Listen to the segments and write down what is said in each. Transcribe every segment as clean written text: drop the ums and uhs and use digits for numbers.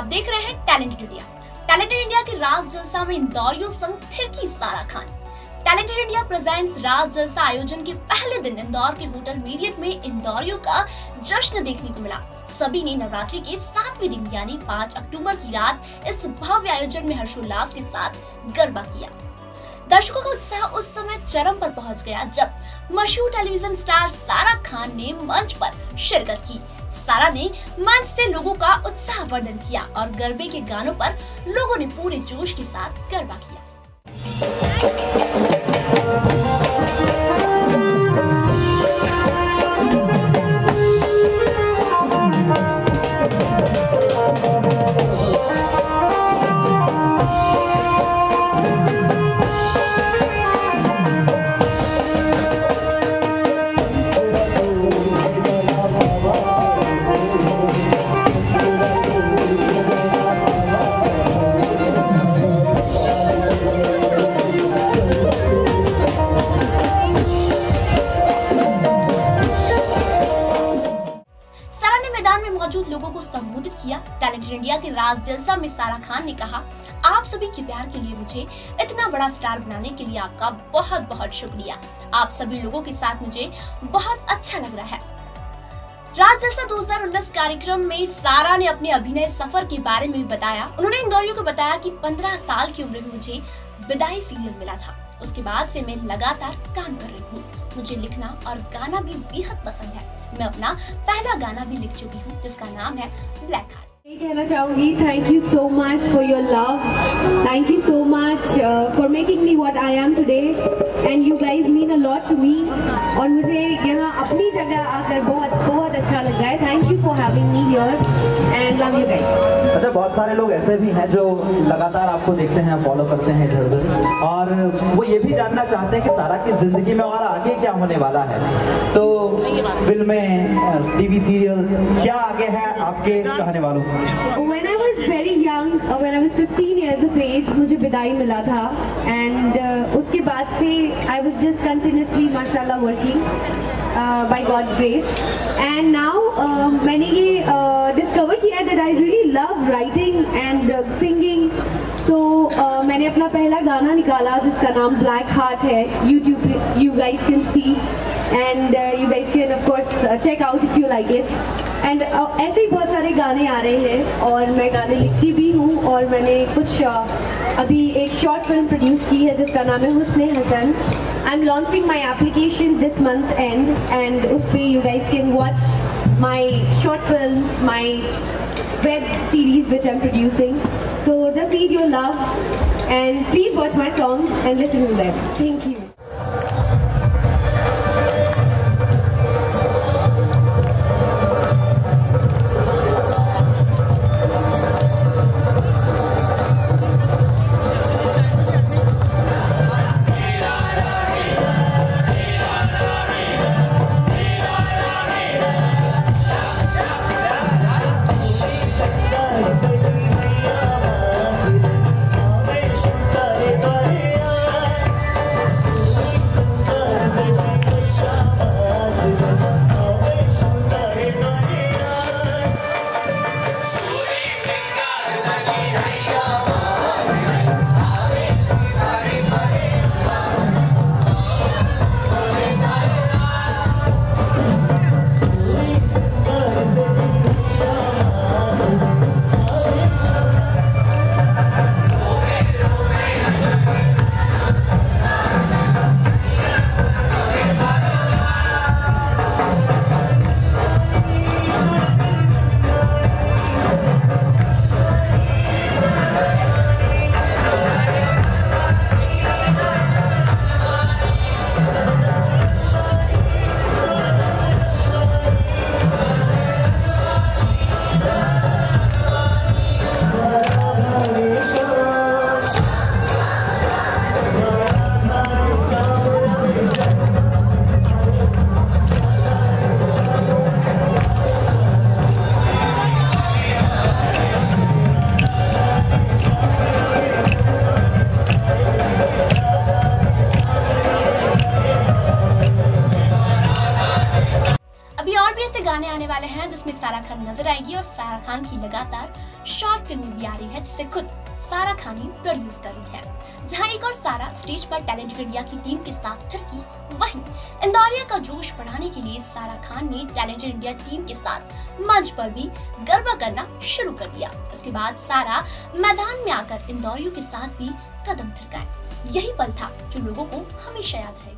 आप देख रहे हैं टैलेंटेड इंडिया। टैलेंटेड इंडिया के रास जलसा में इंदौरियों संग फिर की सारा खान। टैलेंटेड इंडिया प्रेजेंट्स रास जलसा आयोजन के पहले दिन इंदौर के होटल मेरियट में इंदौरियों का जश्न देखने को मिला। सभी ने नवरात्रि के 7वें दिन यानी 5 अक्टूबर की रात इस भव्य आयोजन में हर्षोल्लास के साथ गरबा किया। दर्शकों का उत्साह उस समय चरम पर पहुंच गया जब मशहूर टेलीविजन स्टार सारा खान ने मंच पर शिरकत की। सारा ने मंच से लोगों का उत्साह वर्धन किया और गरबे के गानों पर लोगों ने पूरे जोश के साथ गरबा किया। मौजूद लोगों को संबोधित किया। टैलेंटेड इंडिया के रास जलसा में सारा खान ने कहा, आप सभी के प्यार के लिए मुझे इतना बड़ा स्टार बनाने के लिए आपका बहुत बहुत शुक्रिया। आप सभी लोगों के साथ मुझे बहुत अच्छा लग रहा है। रास जलसा 2019 कार्यक्रम में सारा ने अपने अभिनय सफर के बारे में बताया। उन्होंने इंदौरियों को बताया कि 15 साल की उम्र में मुझे विदाई सीरियल मिला था। उसके बाद से मैं लगातार काम कर रही हूँ। मुझे लिखना और गाना भी बेहद पसंद है। मैं अपना पहला गाना भी लिख चुकी हूँ जिसका नाम है ब्लैक हार्ट। मैं कहना चाहूँगी thank you so much for your love, thank you so much for making me what I am today and you guys mean a lot to me. और मुझे यहाँ अपनी जगह आकर बहुत बहुत अच्छा लग रहा है। Thank you for having me here and love you guys. अच्छा, बहुत सारे लोग ऐसे भी हैं जो लगातार आपको देखते हैं, फॉलो करते हैं इधर उधर, और वो ये भी जानना चाहते हैं कि सारा की जिंदगी में और आगे क्या होने वाला है। तो फिल्में, टीवी सीरियल्स, क्या आगे है आपके चाहने वालों? When I was very young, when I was 15 years of age, मुझे विदाई मिला था and उसके बाद से I was just continuously माशाल्लाह working by God's grace and now मैंने ये discover किया that I really love writing and singing. So मैंने अपना पहला गाना निकाला जिसका नाम Black Heart है। YouTube you guys can see and you guys can of course check out if you like it. And ऐसे ही बहुत सारे गाने आ रहे हैं और मैं गाने लिखती भी हूँ और मैंने कुछ अभी एक शॉर्ट फिल्म प्रोड्यूस की है जिसका नाम है Husne Hasan. I am launching my application this month and उस पर you guys can watch my short films, my web series which I am producing. So just need your love and please watch my songs and listen to them. Thank you. वाले हैं जिसमें सारा खान नजर आएगी और सारा खान की लगातार शॉर्ट फिल्म भी आ रही है जिसे खुद सारा खान ही प्रोड्यूस कर रही है। जहां एक और सारा स्टेज पर टैलेंटेड इंडिया की टीम के साथ थिरकी, वहीं इंदौरिया का जोश बढ़ाने के लिए सारा खान ने टैलेंटेड इंडिया टीम के साथ मंच पर भी गरबा करना शुरू कर दिया। इसके बाद सारा मैदान में आकर इंदौरियों के साथ भी कदम थिरकाए। यही पल था जो लोगों को हमेशा याद रहेगा।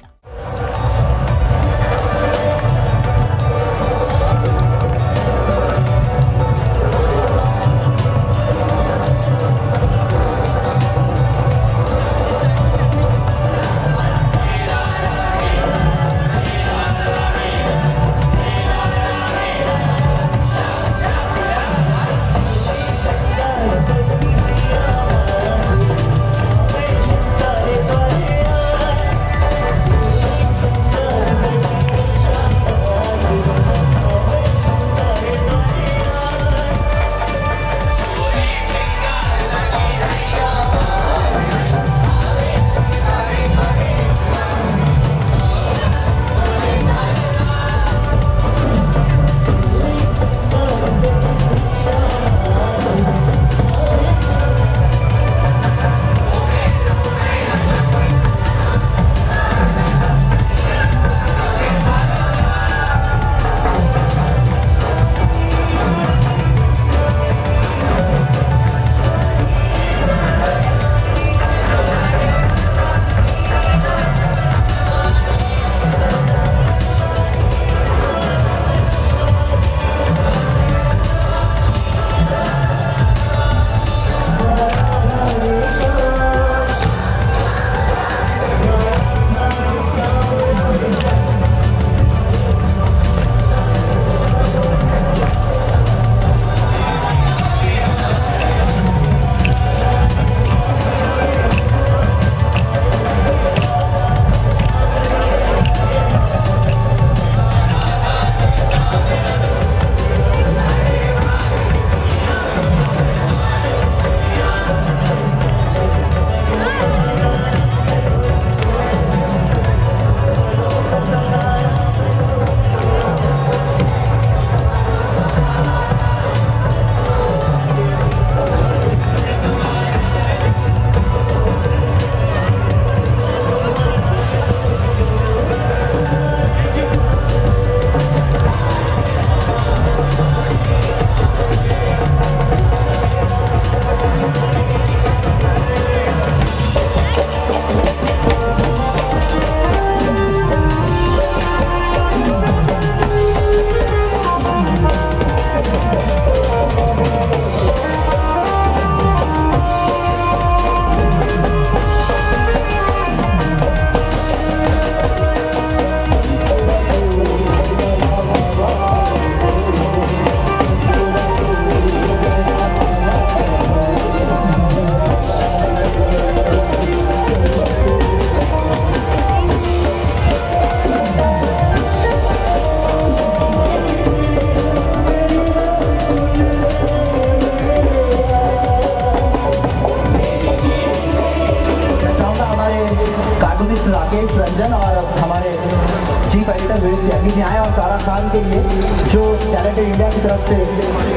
न्याय और सारा खान के लिए जो टैलेंटेड इंडिया की तरफ से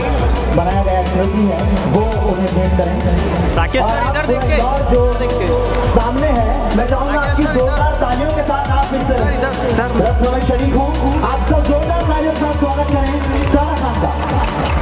बनाया गया ट्रॉफी है वो उन्हें भेंट करें। और आप जो सामने है, मैं चाहूँगा आपकी जोरदार तालियों के साथ आप इस रस्म में शरीक हूँ। आप सब जोरदार तालियों के साथ स्वागत करें सारा खान का।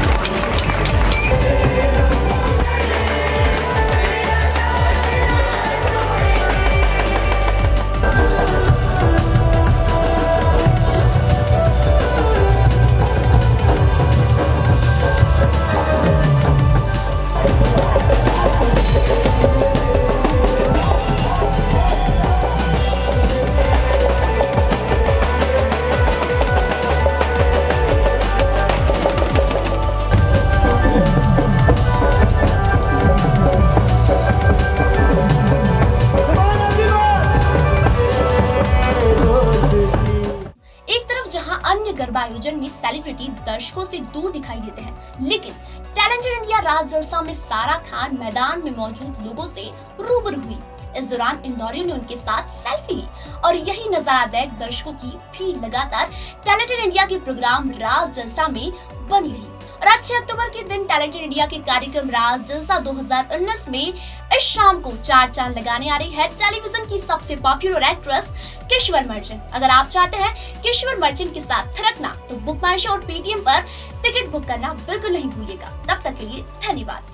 गरबा आयोजन में सेलिब्रिटी दर्शकों से दूर दिखाई देते हैं, लेकिन टैलेंटेड इंडिया रास जलसा में सारा खान मैदान में मौजूद लोगों से रूबरू हुई। इस दौरान इंदौरियों ने उनके साथ सेल्फी ली और यही नजारा देख दर्शकों की भीड़ लगातार टैलेंटेड इंडिया के प्रोग्राम रास जलसा में बनी रही। और आज 6 अक्टूबर के दिन टैलेंटेड इंडिया के कार्यक्रम रास जलसा 2019 में इस शाम को 4 चांद लगाने आ रही है टेलीविजन की सबसे पॉपुलर एक्ट्रेस किश्वर मर्चेंट। अगर आप चाहते हैं किश्वर मर्चेंट के साथ थिरकना तो बुक माई शो और पेटीएम पर टिकट बुक करना बिल्कुल नहीं भूलिएगा। तब तक के लिए धन्यवाद।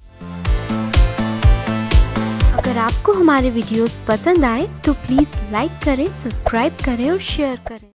अगर आपको हमारे वीडियोस पसंद आए तो प्लीज लाइक करें, सब्सक्राइब करें और शेयर करें।